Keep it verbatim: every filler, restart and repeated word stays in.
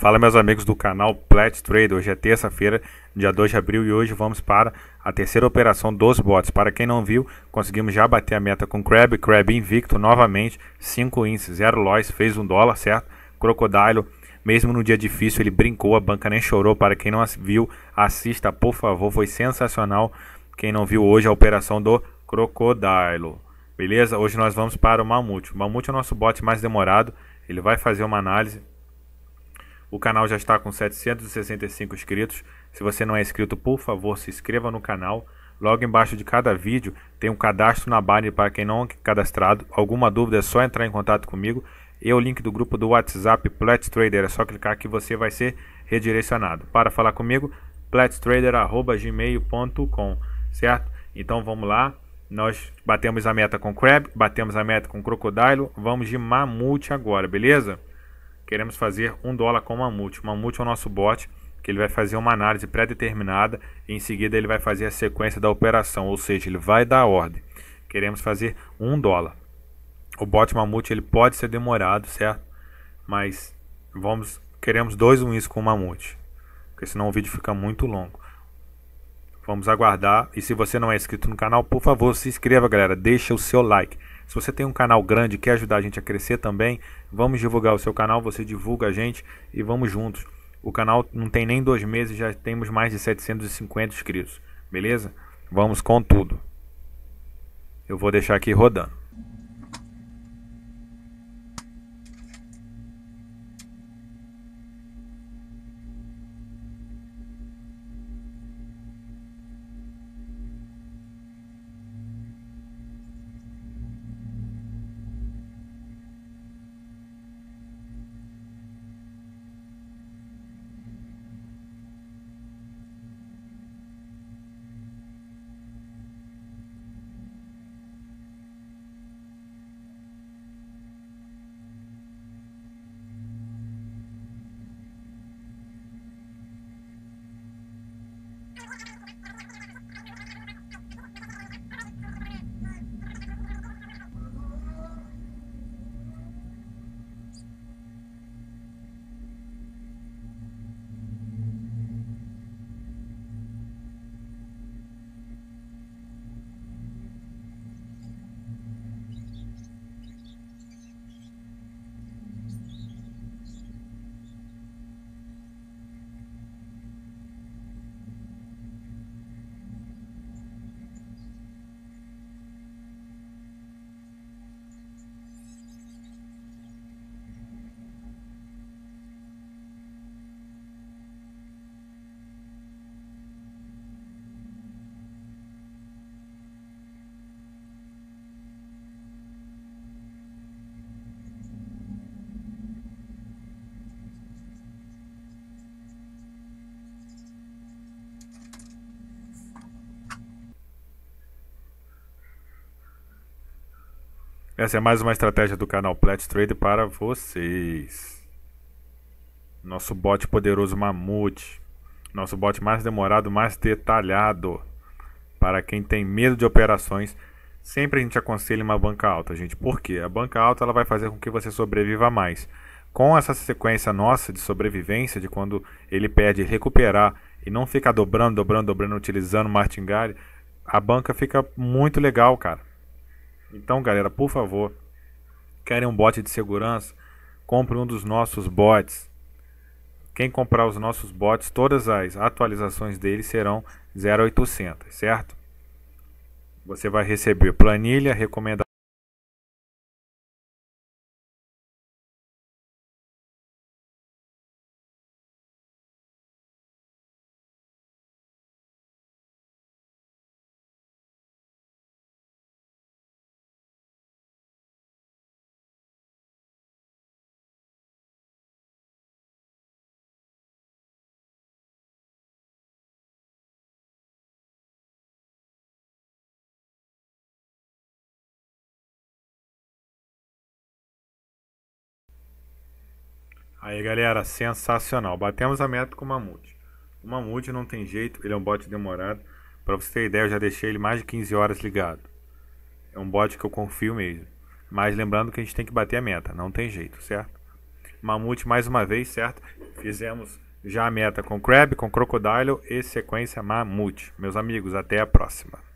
Fala, meus amigos do canal Plat Trader. Hoje é terça-feira, dia dois de abril, e hoje vamos para a terceira operação dos bots. Para quem não viu, conseguimos já bater a meta com Crab, Crab invicto novamente, cinco índices, zero loss, fez um dólar, certo? Crocodile, mesmo no dia difícil, ele brincou, a banca nem chorou. Para quem não viu, assista, por favor, foi sensacional. Quem não viu hoje a operação do Crocodile, beleza? Hoje nós vamos para o Mamute. O Mamute é o nosso bot mais demorado, ele vai fazer uma análise. O canal já está com setecentos e sessenta e cinco inscritos. Se você não é inscrito, por favor, se inscreva no canal. Logo embaixo de cada vídeo tem um cadastro na Binance para quem não é cadastrado. Alguma dúvida é só entrar em contato comigo. E o link do grupo do WhatsApp Plat Trader, é só clicar que você vai ser redirecionado. Para falar comigo, plattrader arroba gmail ponto com, certo? Então vamos lá. Nós batemos a meta com Crab, batemos a meta com Crocodile. Vamos de Mamute agora, beleza? Queremos fazer um dólar com o Mamute. O Mamute é o nosso bot, que ele vai fazer uma análise pré-determinada e em seguida ele vai fazer a sequência da operação, ou seja, ele vai dar a ordem. Queremos fazer um dólar. O bot Mamute ele pode ser demorado, certo? Mas vamos, queremos dois wins com o Mamute, porque senão o vídeo fica muito longo. Vamos aguardar. E se você não é inscrito no canal, por favor, se inscreva, galera. Deixa o seu like. Se você tem um canal grande e quer ajudar a gente a crescer também, vamos divulgar o seu canal, você divulga a gente e vamos juntos. O canal não tem nem dois meses, já temos mais de setecentos e cinquenta inscritos, beleza? Vamos com tudo. Eu vou deixar aqui rodando. Essa é mais uma estratégia do canal Plat Trader para vocês. Nosso bot poderoso Mamute. Nosso bot mais demorado, mais detalhado. Para quem tem medo de operações, sempre a gente aconselha uma banca alta, gente. Por quê? A banca alta ela vai fazer com que você sobreviva mais. Com essa sequência nossa de sobrevivência, de quando ele perde recuperar e não ficar dobrando, dobrando, dobrando, utilizando martingale, a banca fica muito legal, cara. Então, galera, por favor, querem um bot de segurança? Compre um dos nossos bots. Quem comprar os nossos bots, todas as atualizações deles serão zero oitocentos, certo? Você vai receber planilha, recomendação. Aí, galera, sensacional. Batemos a meta com o Mamute. O Mamute não tem jeito, ele é um bot demorado. Para você ter ideia, eu já deixei ele mais de quinze horas ligado. É um bot que eu confio mesmo. Mas lembrando que a gente tem que bater a meta, não tem jeito, certo? Mamute mais uma vez, certo? Fizemos já a meta com Crab, com Crocodile e sequência Mamute. Meus amigos, até a próxima.